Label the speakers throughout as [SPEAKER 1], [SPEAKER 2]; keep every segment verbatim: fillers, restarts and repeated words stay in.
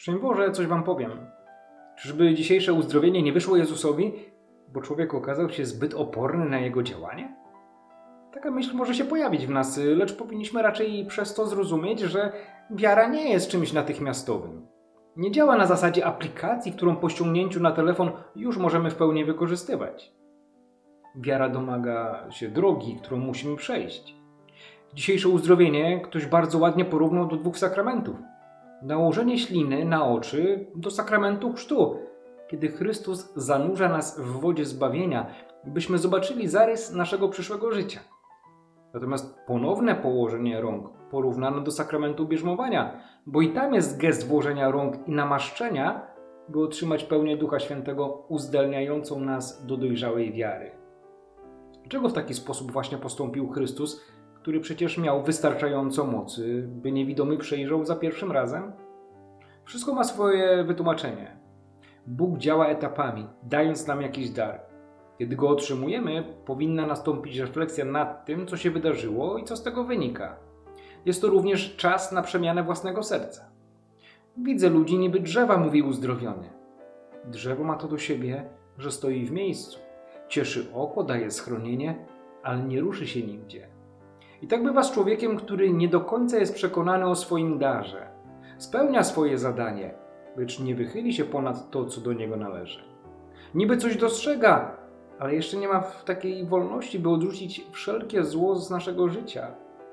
[SPEAKER 1] Szczęść Boże, coś wam powiem. Czyżby dzisiejsze uzdrowienie nie wyszło Jezusowi, bo człowiek okazał się zbyt oporny na Jego działanie? Taka myśl może się pojawić w nas, lecz powinniśmy raczej przez to zrozumieć, że wiara nie jest czymś natychmiastowym. Nie działa na zasadzie aplikacji, którą po ściągnięciu na telefon już możemy w pełni wykorzystywać. Wiara domaga się drogi, którą musimy przejść. Dzisiejsze uzdrowienie ktoś bardzo ładnie porównał do dwóch sakramentów. Nałożenie śliny na oczy do sakramentu chrztu, kiedy Chrystus zanurza nas w wodzie zbawienia, byśmy zobaczyli zarys naszego przyszłego życia. Natomiast ponowne położenie rąk porównano do sakramentu bierzmowania, bo i tam jest gest włożenia rąk i namaszczenia, by otrzymać pełnię Ducha Świętego uzdalniającą nas do dojrzałej wiary. Dlaczego w taki sposób właśnie postąpił Chrystus, który przecież miał wystarczająco mocy, by niewidomy przejrzał za pierwszym razem? Wszystko ma swoje wytłumaczenie. Bóg działa etapami, dając nam jakiś dar. Kiedy go otrzymujemy, powinna nastąpić refleksja nad tym, co się wydarzyło i co z tego wynika. Jest to również czas na przemianę własnego serca. Widzę ludzi niby drzewa, mówi uzdrowiony. Drzewo ma to do siebie, że stoi w miejscu. Cieszy oko, daje schronienie, ale nie ruszy się nigdzie. I tak bywa z człowiekiem, który nie do końca jest przekonany o swoim darze. Spełnia swoje zadanie, lecz nie wychyli się ponad to, co do niego należy. Niby coś dostrzega, ale jeszcze nie ma w takiej wolności, by odrzucić wszelkie zło z naszego życia.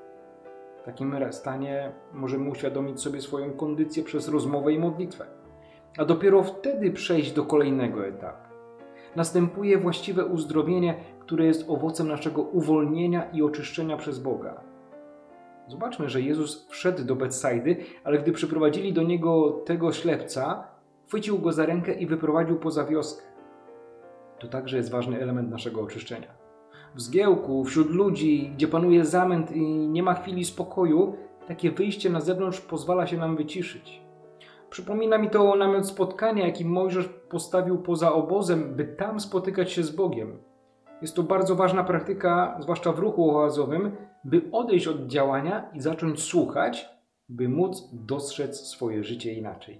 [SPEAKER 1] W takim stanie możemy uświadomić sobie swoją kondycję przez rozmowę i modlitwę, a dopiero wtedy przejść do kolejnego etapu. Następuje właściwe uzdrowienie, które jest owocem naszego uwolnienia i oczyszczenia przez Boga. Zobaczmy, że Jezus wszedł do Betsajdy, ale gdy przyprowadzili do Niego tego ślepca, chwycił go za rękę i wyprowadził poza wioskę. To także jest ważny element naszego oczyszczenia. W zgiełku, wśród ludzi, gdzie panuje zamęt i nie ma chwili spokoju, takie wyjście na zewnątrz pozwala się nam wyciszyć. Przypomina mi to namiot spotkania, jaki Mojżesz postawił poza obozem, by tam spotykać się z Bogiem. Jest to bardzo ważna praktyka, zwłaszcza w ruchu oazowym, by odejść od działania i zacząć słuchać, by móc dostrzec swoje życie inaczej.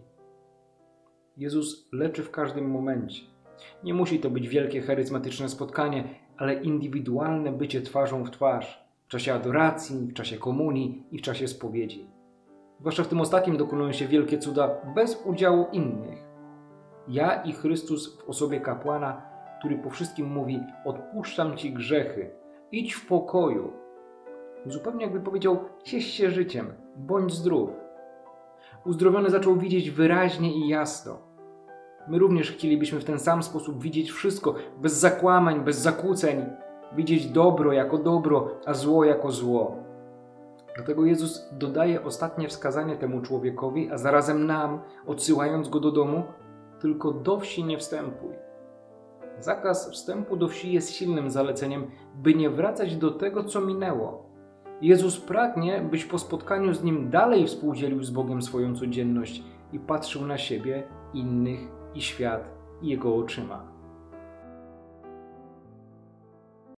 [SPEAKER 1] Jezus leczy w każdym momencie. Nie musi to być wielkie, charyzmatyczne spotkanie, ale indywidualne bycie twarzą w twarz, w czasie adoracji, w czasie komunii i w czasie spowiedzi. Zwłaszcza w tym ostatnim dokonują się wielkie cuda bez udziału innych. Ja i Chrystus w osobie kapłana, który po wszystkim mówi: odpuszczam ci grzechy, idź w pokoju. Zupełnie jakby powiedział: ciesz się życiem, bądź zdrów. Uzdrowiony zaczął widzieć wyraźnie i jasno. My również chcielibyśmy w ten sam sposób widzieć wszystko, bez zakłamań, bez zakłóceń. Widzieć dobro jako dobro, a zło jako zło. Dlatego Jezus dodaje ostatnie wskazanie temu człowiekowi, a zarazem nam, odsyłając go do domu: tylko do wsi nie wstępuj. Zakaz wstępu do wsi jest silnym zaleceniem, by nie wracać do tego, co minęło. Jezus pragnie, byś po spotkaniu z Nim dalej współdzielił z Bogiem swoją codzienność i patrzył na siebie, innych i świat Jego oczyma.